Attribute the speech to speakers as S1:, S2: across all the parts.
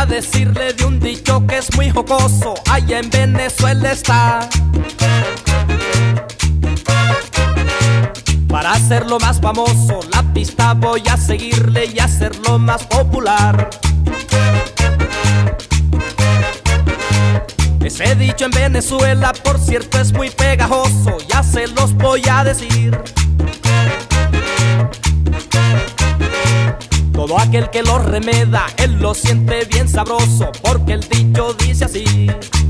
S1: a decirle de un dicho que es muy jocoso, allá en Venezuela está. Para hacerlo más famoso, la pista voy a seguirle y hacerlo más popular. Ese dicho en Venezuela, por cierto, es muy pegajoso, ya se los voy a decir. Todo aquel que lo remeda, él lo siente bien sabroso, porque el dicho dice así.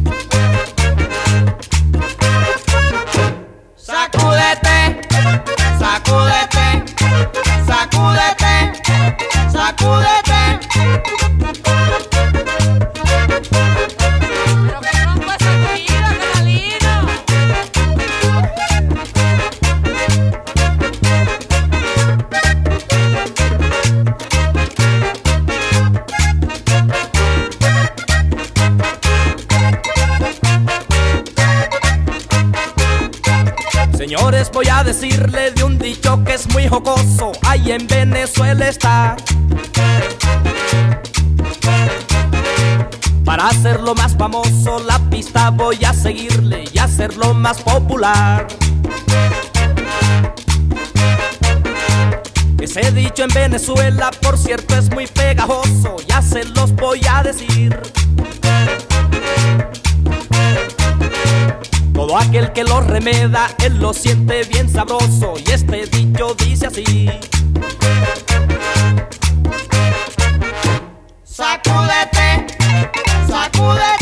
S2: Sacúdete, sacúdete, sacúdete, sacúdete.
S3: Pero que tronco es sacudido, Catalino.
S1: Señores, voy a decirle de un dicho que es muy jocoso, ahí en Venezuela está. Para hacerlo más famoso, la pista voy a seguirle y hacerlo más popular. Ese dicho en Venezuela, por cierto, es muy pegajoso, ya se los voy a decir. Todo aquel que lo remeda, él lo siente bien sabroso, y este dicho dice así.
S2: Sacúdete, sacúdete.